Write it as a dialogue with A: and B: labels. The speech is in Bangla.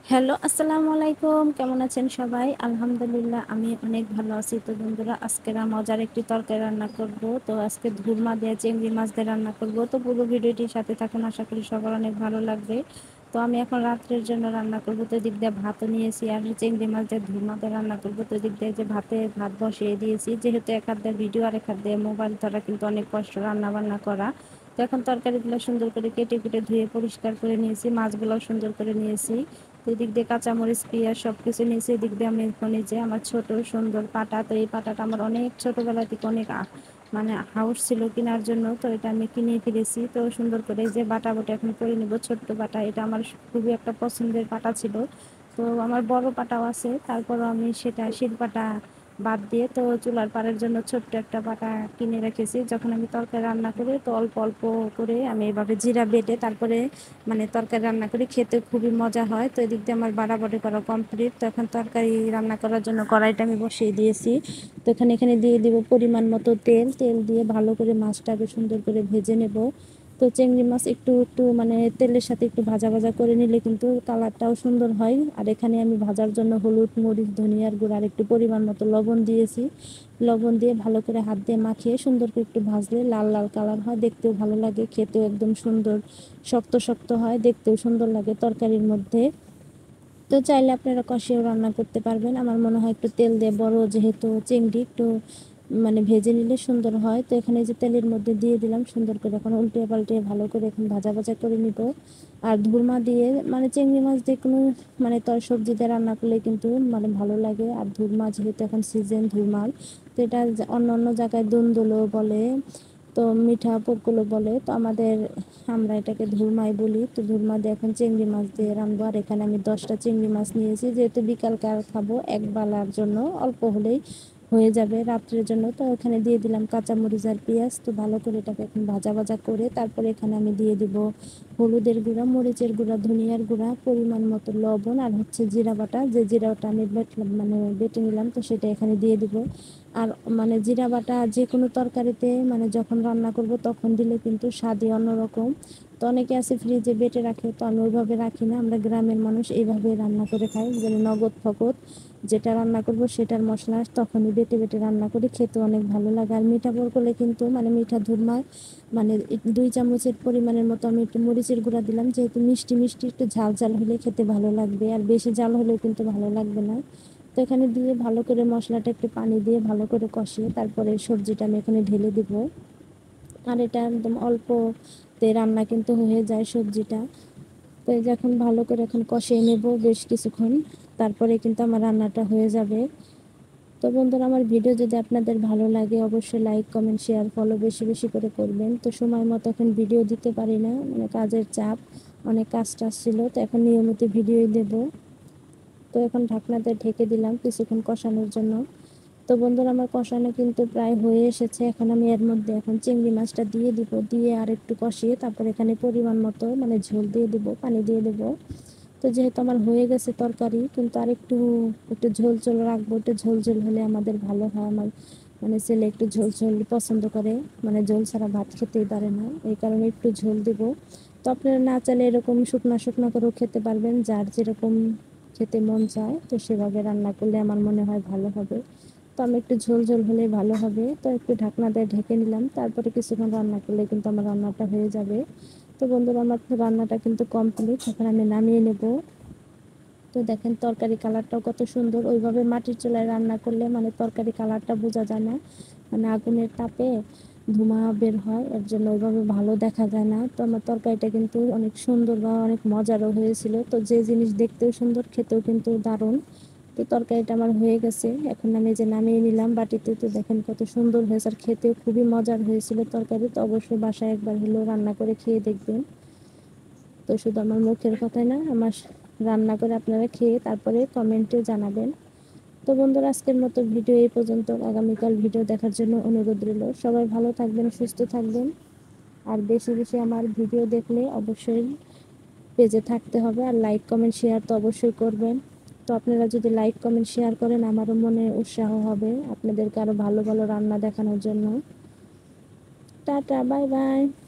A: হ্যালো, আসসালামু আলাইকুম। কেমন আছেন সবাই? আলহামদুলিল্লাহ আমি অনেক ভালো আছি। তো বন্ধুরা, আজকে মজার একটি তরকারি রান্না করব। তো আজকে ধুরমা দিয়ে চিংড়ি মাছ দিয়ে রান্না করব। তো পুরো ভিডিওটির সাথে থাকুন, আশা করি সবার অনেক ভালো লাগবে। তো আমি এখন রাত্রের জন্য রান্না করব। তো এদিক দিয়ে ভাতও নিয়েছি, আর চিংড়ি মাছ দিয়ে ধুরমা দিয়ে রান্না করব। তো এদিক দিয়ে যে ভাত বসিয়ে দিয়েছি, যেহেতু এক হাত দিয়ে ভিডিও আর এক হাত দিয়ে মোবাইল ধরা কিন্তু অনেক কষ্ট রান্না বান্না করা। তো এখন তরকারিগুলো সুন্দর করে কেটে কুটে ধুয়ে পরিষ্কার করে নিয়েছি, মাছগুলোও সুন্দর করে নিয়েছি। তো এদিক দিয়ে কাঁচামরিচ পেঁয়াজ সবকিছু নিয়েছি। এদিক দিয়ে আমি এখন এই যে আমার ছোট সুন্দর পাটা, তো এই পাটাটা আমার অনেক ছোটবেলা থেকে অনেক মানে হাউস ছিল কেনার জন্য। তো এটা আমি কিনে ফেলেছি। তো সুন্দর করে এই যে বাটা বাটা এখন করে নিব, ছোট্ট পাটা। এটা আমার খুবই একটা পছন্দের পাটা ছিল। তো আমার বড় পাটাও আছে, তারপরও আমি সেটা শিল পাটা বাদ দিয়ে তো চুলার পাড়ের জন্য ছোট্ট একটা পাটা কিনে রেখেছি। যখন আমি তরকারি রান্না করি তো অল্প অল্প করে আমি এভাবে জিরা বেটে তারপরে মানে তরকারি রান্না করি, খেতে খুবই মজা হয়। তো এদিক দিয়ে আমার বাড়াবাড়ি করা কমপ্লিট। তো এখন তরকারি রান্না করার জন্য কড়াইটা আমি বসিয়ে দিয়েছি। তো এখানে দিয়ে দিব পরিমাণ মতো তেল। তেল দিয়ে ভালো করে মাছটাকে সুন্দর করে ভেজে নেব। তো চিংড়ি মাছ একটু একটু মানে তেলের সাথে একটু ভাজা ভাজা করে নিলে কিন্তু কালারটাও সুন্দর হয়। আর এখানে আমি ভাজার জন্য হলুদ মরিচ ধনিয়ার গুঁড়ো আর একটু পরিমাণ মতো লবণ দিয়েছি। লবণ দিয়ে ভালো করে হাত দিয়ে মাখিয়ে সুন্দর করে একটু ভাজলে লাল লাল কালার হয়, দেখতেও ভালো লাগে, খেতেও একদম সুন্দর শক্ত শক্ত হয়, দেখতেও সুন্দর লাগে তরকারির মধ্যে। তো চাইলে আপনারা কষিয়েও রান্না করতে পারবেন। আমার মনে হয় একটু তেল দিয়ে, বড় যেহেতু চিংড়ি, একটু মানে ভেজে নিলে সুন্দর হয়। তো এখানে যে তেলের মধ্যে দিয়ে দিলাম, সুন্দর করে এখন উল্টে পাল্টে ভালো করে এখন ভাজা ভাজা করে নিব। আর ধুরমা দিয়ে মানে চিংড়ি মাছ দিয়ে কোনো মানে সবজি দিয়ে রান্না করলে কিন্তু মানে ভালো লাগে। আর ধুরমা যেহেতু এখন সিজন ধুরমার, তো এটা অন্য অন্য জায়গায় দুন্দুলো বলে, তো মিঠা পুরকুলো বলে। তো আমরা এটাকে ধুরমাই বলি। তো ধুরমা দিয়ে এখন চিংড়ি মাছ দিয়ে রান্নাবো। আর এখানে আমি 10টা চিংড়ি মাছ নিয়েছি, যেহেতু বিকালকার খাবো, এক বেলার জন্য অল্প হলেই হয়ে যাবে রাত্রের জন্য। তো এখানে দিয়ে দিলাম কাঁচামরিচ আর পেঁয়াজ। তো ভালো করে এটাকে এখন ভাজা ভাজা করে তারপরে এখানে আমি দিয়ে দিব হলুদের গুঁড়া, মরিচের গুঁড়া, ধনিয়ার গুঁড়া, পরিমাণ মতো লবণ, আর হচ্ছে জিরা বাটা, যে জিরাটা আমি বেটে নিলাম, তো সেটা এখানে দিয়ে দিব। আর মানে জিরা বাটা যে কোনো তরকারিতে মানে যখন রান্না করব তখন দিলে কিন্তু স্বাদই অন্যরকম। তো অনেকে আছে ফ্রিজে বেটে রাখে, তো আমি ওইভাবে রাখি না। আমরা গ্রামের মানুষ এইভাবে রান্না করে খাই, যেন নগদ ফগদ যেটা রান্না করব সেটার মশলা তখনই বেটে বেটে রান্না করি, খেতে অনেক ভালো লাগে। আর মিঠা করলে কিন্তু মানে মিঠা ধুরমায় মানে 2 চামচের পরিমাণের মতো আমি একটু মরিচের গুঁড়া দিলাম, যেহেতু মিষ্টি মিষ্টি একটু ঝাল ঝাল হলে খেতে ভালো লাগবে, আর বেশি ঝাল হলেও কিন্তু ভালো লাগবে না। তো এখানে দিয়ে ভালো করে মশলাটা একটু পানি দিয়ে ভালো করে কষিয়ে তারপরে সবজিটা আমি এখানে ঢেলে দিব। আর এটা একদম অল্পতে রান্না কিন্তু হয়ে যায় সবজিটা। তো এই যে এখন ভালো করে এখন কষিয়ে নেব বেশ কিছুক্ষণ, তারপরে কিন্তু আমার রান্নাটা হয়ে যাবে। তো বন্ধুরা, আমার ভিডিও যদি আপনাদের ভালো লাগে অবশ্যই লাইক কমেন্ট শেয়ার ফলো বেশি বেশি করে করবেন। তো সময় মতো এখন ভিডিও দিতে পারি না, মানে কাজের চাপ, অনেক কাজ টাজ ছিল, তো এখন নিয়মিত ভিডিওই দেব। তো এখন ঢাকনাতে ঢেকে দিলাম কিছুক্ষণ কষানোর জন্য। তো বন্ধুরা, আমার কষানো কিন্তু প্রায় হয়ে এসেছে। এখন আমি এর মধ্যে এখন চিংড়ি মাছটা দিয়ে দিব, দিয়ে আর একটু কষিয়ে তারপর এখানে পরিমাণ মতো মানে ঝোল দিয়ে দিব, পানি দিয়ে দেব। তো যেহেতু আমার হয়ে গেছে তরকারি, কিন্তু আর একটু একটু ঝোল ঝোল রাখবো, একটু ঝোল ঝোল হলে আমাদের ভালো হয়। আমার মানে ছেলে একটু ঝোল ঝোল পছন্দ করে, মানে ঝোল ছাড়া ভাত খেতেই পারে না, এই কারণে একটু ঝোল দেব। তো আপনারা না চাইলে এরকম শুকনা শুকনা করেও খেতে পারবেন, যার যেরকম খেতে মন চায় তো সেভাবে রান্না করলে আমার মনে হয় ভালো হবে। তো আমি একটু ঝোল ঝোল হলে ভালো হবে। তো একটু ঢাকনা দিয়ে ঢেকে নিলাম, তারপরে কিছুক্ষণ রান্না করলে কিন্তু আমার রান্নাটা হয়ে যাবে। তো বন্ধুরা, আমার রান্নাটা কিন্তু কমপ্লিট, এখন আমি নামিয়ে নেব। তো দেখেন তরকারি কালারটাও কত সুন্দর। ওইভাবে মাটির চুলায় রান্না করলে মানে তরকারি কালারটা বোঝা যায় না, মানে আগুনের তাপে ধোঁয়া বের হয়, এর জন্য ওইভাবে ভালো দেখা যায় না। তো আমার তরকারিটা কিন্তু অনেক সুন্দর বা অনেক মজারও হয়েছিল। তো যে জিনিস দেখতেও সুন্দর, খেতেও কিন্তু দারুণ। তো তরকারিটা আমার হয়ে গেছে, এখন আমি যে নামিয়ে নিলাম বাটিতে। তো দেখেন কত সুন্দর হয়েছে, আর খেতেও খুবই মজার হয়েছিল তরকারি। তো অবশ্যই বাসায় একবার হলেও রান্না করে খেয়ে দেখবেন। তো শুধু আমার মুখের কথাই না, আমার রান্না করে আপনারা খেয়ে তারপরে কমেন্টে জানাবেন। তো বন্ধুরা, আজকের মতো ভিডিও এই পর্যন্ত। আগামীকাল ভিডিও দেখার জন্য অনুরোধ রইল। সবাই ভালো থাকবেন, সুস্থ থাকবেন। আর বেশি বেশি আমার ভিডিও দেখলে অবশ্যই পেজে থাকতে হবে, আর লাইক কমেন্ট শেয়ার তো অবশ্যই করবেন। তো আপনারা যদি লাইক কমেন্ট শেয়ার করেন আমারও মনে উৎসাহ হবে আপনাদেরকে আরো ভালো ভালো রান্না দেখানোর জন্য। Ta-ta, bye by.